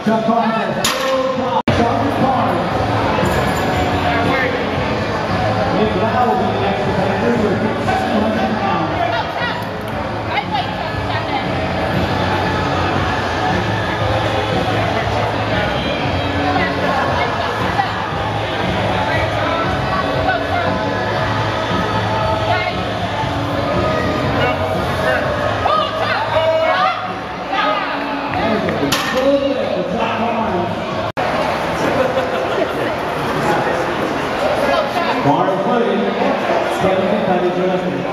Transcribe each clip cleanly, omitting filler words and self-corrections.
Chuck Carter. Sergeant Carter. Nick Lau will be the next competitor with 600 pounds. Bar is loaded. Second competitor joins.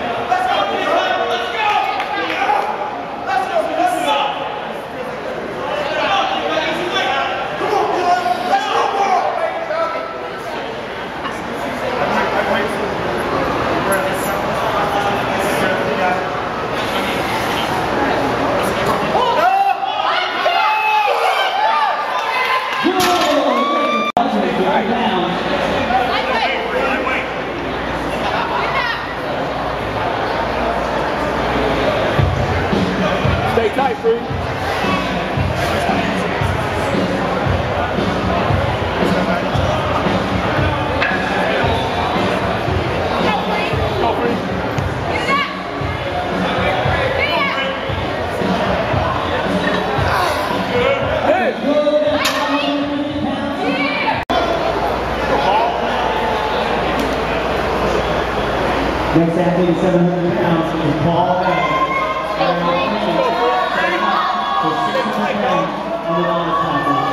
Stay tight, Free. Go, Free. Next athlete, 700 pounds, is Paul May. For 600 pounds on the honors platform.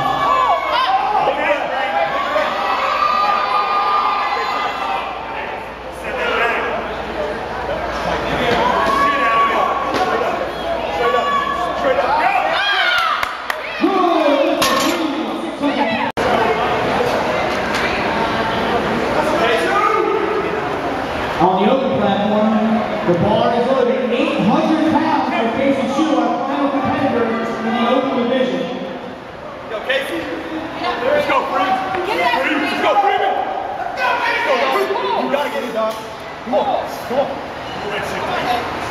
On the open platform, the bar is loaded 800 pounds for Casey Shu, our final competitor in the open division. Yo, Casey. Let's go, Free. Let's go, Freeman. Let's go, dog. You gotta get it, dog. Come on. Come on.